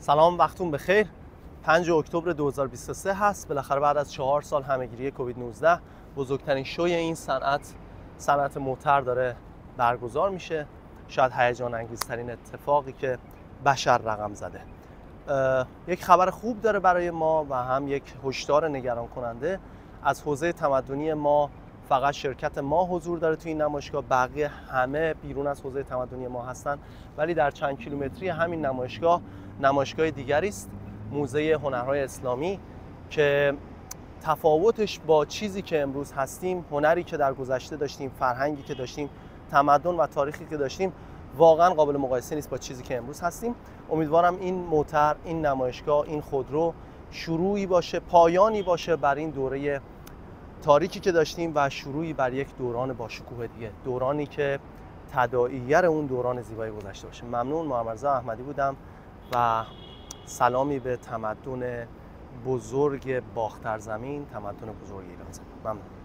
سلام، وقتون بخیر. 5 اکتبر 2023 هست. بالاخره بعد از 4 سال همهگیری کووید 19 بزرگترین شوی این صنعت موتر داره برگزار میشه. شاید هیجان انگیزترین اتفاقی که بشر رقم زده. یک خبر خوب داره برای ما و هم یک هشدار نگران کننده. از حوزه تمدنی ما فقط شرکت ما حضور داره توی این نمایشگاه، بقیه همه بیرون از حوزه تمدنی ما هستن، ولی در چند کیلومتری همین نمایشگاه دیگری است، موزه هنرهای اسلامی، که تفاوتش با چیزی که امروز هستیم، هنری که در گذشته داشتیم، فرهنگی که داشتیم، تمدن و تاریخی که داشتیم، واقعا قابل مقایسه نیست با چیزی که امروز هستیم. امیدوارم این موتر، این نمایشگاه، این خودرو شروعی باشه، پایانی باشه بر این دوره تاریکی که داشتیم و شروعی بر یک دوران با شکوه دیگه، دورانی که تداعیگر اون دوران زیبای گذشته باشه. ممنون. محمد رضا احمدی بودم و سلامی به تمدن بزرگ باخترزمین، تمدن بزرگ ایران زمین. ممنون.